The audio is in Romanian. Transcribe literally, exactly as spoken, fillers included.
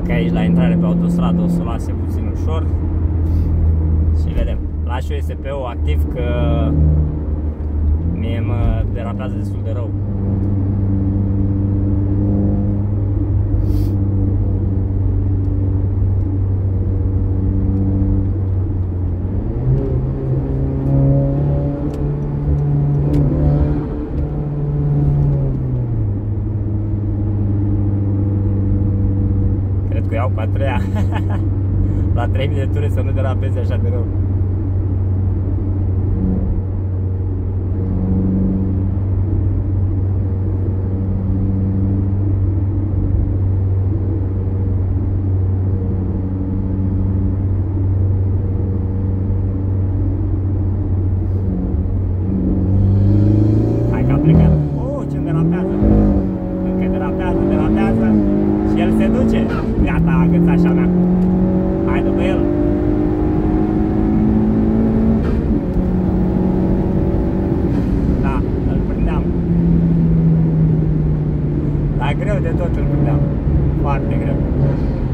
că aici la intrare pe autostradă o să o lase puțin ușor. Și vedem. Las și eu E S P-ul activ că mie mă derapează destul de rău. Cred că iau cu a treia. La trei mii de ture să nu derapeze așa de rău. Hai că a plecat. Oh, ce derapează! Încă derapează, derapează și el se duce. Gata, agățașa mea. Hai după el. Da, îl prindeam. Dar greu de tot îl prindeam. Foarte greu.